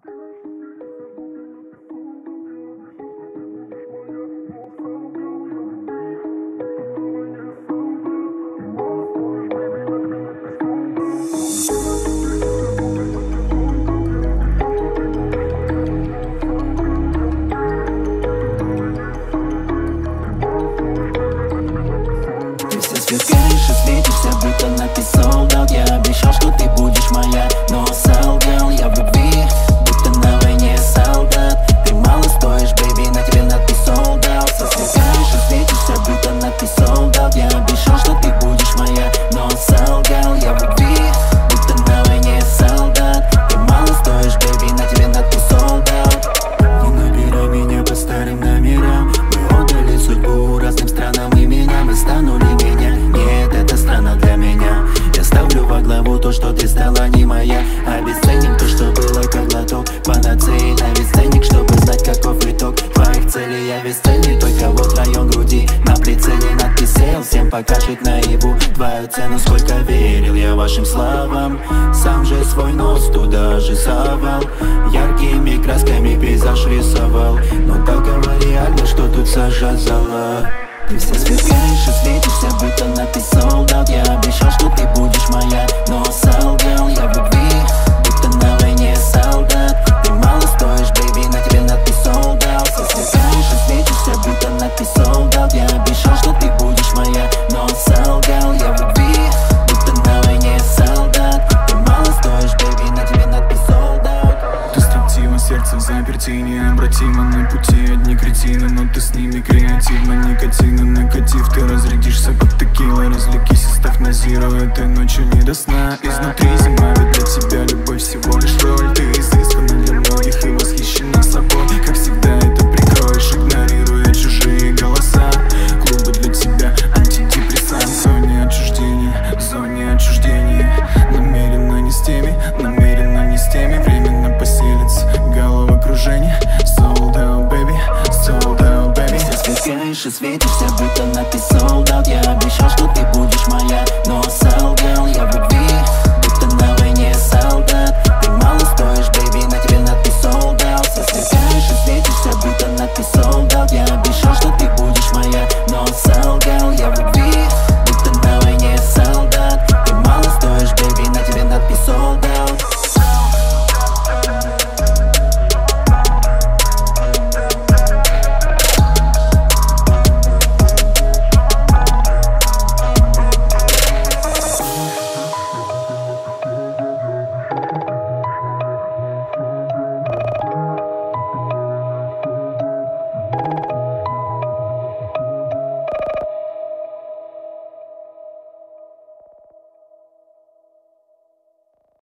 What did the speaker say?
Сверкаешь и светишься, будто надпись Soldout. Я обещал, что ты будешь моя, но солгал. Я в любви, будто на войне солдат. Ты мало стоишь, бэйби, на тебе надпись Soldout. Сверкаешь и светишься, будто надпись Soldout. Я обещал, что ты будешь моя, но солгал. Я в любви, будто на войне солдат. Ты мало стоишь, бэйби, на тебе надпись Soldout. Не набирай меня по старым номерам. Мы отдали судьбу разным странам и меня. Мы станули меня. Нет, это странно для меня. Я ставлю во главу то, что ты стала не моя. Обесценим то, что было как глоток панацеи. На весь ценник, чтобы знать, каков итог твоих целей. Я весь ценник, только вот район груди. На прицеле надпись «Сел», всем покажет наяву твою цену. Сколько верил я вашим словам, сам же свой нос туда же совал. Яркими красками пейзаж рисовал, но договор реально, что тут сажать зала. Ты все сверкаешь и светишься, будто надпись Soldout. Я обещал, что ты будешь моя, но солгал. Я в любви, будто на войне солдат. Ты мало стоишь, бэйби, на тебе надпись Soldout. Все сверкаешь и светишься, будто надпись Soldout. Я обещал, что ты будешь моя, но солгал. Я в любви, будто на войне солдат. Ты мало стоишь, бэйби, на тебе надпись Soldout. Ты строптива, сердце в заперти, необратимо. На пути одни кретины, но ты с ними креативно. Никотина, накатив, ты разрядишься как текила. Развлекись и ставь на зиро, этой ночью не до сна. Изнутри зима, ведь для тебя любовь всего лишь роль. Ты изысканна для многих и восхищена собой. Как всегда это прикроешь, игнорируя чужие голоса. Клубы для тебя, антидепрессант. В зоне отчуждения, в зоне отчуждения. Намеренно не с теми, намеренно не с теми. Временно поселится головокружение. Soldout, baby, Soldout, baby. Ты сверкаешь и светишься, будто надпись Soldout. Я обещал, что ты будешь моя,